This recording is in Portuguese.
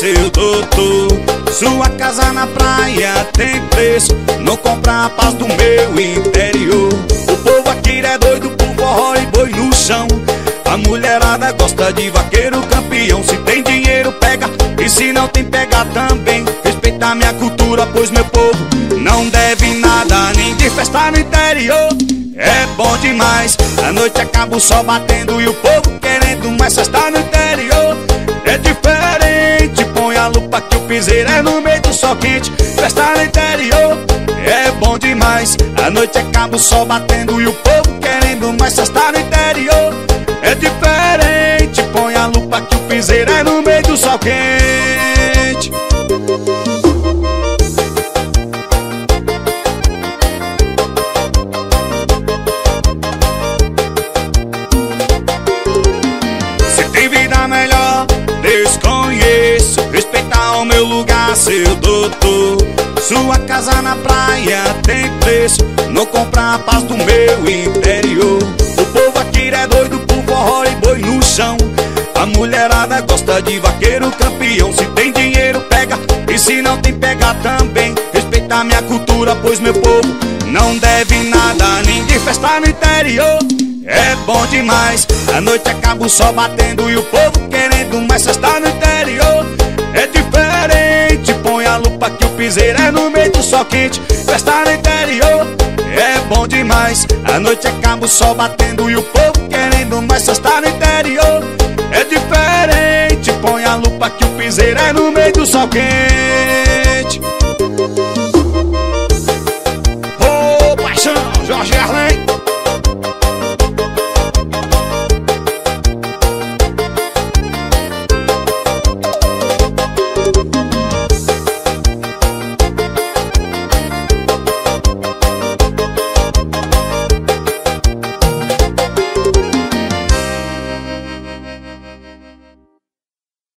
seu doutor. Sua casa na praia tem preço, não compra a paz do meu interior. O povo aqui é doido por forró e boi no chão. A mulherada gosta de vaqueiro campeão. Se tem dinheiro pega, e se não tem pega também. Respeita minha cultura, pois meu povo não deve nada, nem de festa no interior. É bom demais, a noite acaba o sol batendo e o povo querendo mais festa no interior. É diferente, põe a lupa que o piseiro é no meio do sol quente. Festa no interior, é bom demais, a noite acaba o sol batendo e o povo querendo mais festa no interior. É diferente, põe a lupa que o piseiro é no meio do sol quente. Se tem vida melhor, desconheço. Respeitar o meu lugar, seu doutor. Sua casa na praia tem preço, não compra a paz do meu interior. O povo aqui é doido por forró e boi no chão. A mulherada gosta de vaqueiro campeão. Se tem dinheiro pega, e se não tem pega também. Respeita minha cultura, pois meu povo não deve nada, nem de festa no interior. É bom demais, a noite acaba o sol batendo e o povo querendo mais festa no interior. É diferente, põe a lupa que o piseiro é no meio do sol quente. Festa no interior, é bom demais, a noite acaba o sol batendo e o povo querendo mais festa no interior. É diferente, põe a lupa que o piseiro é no meio do sol quente.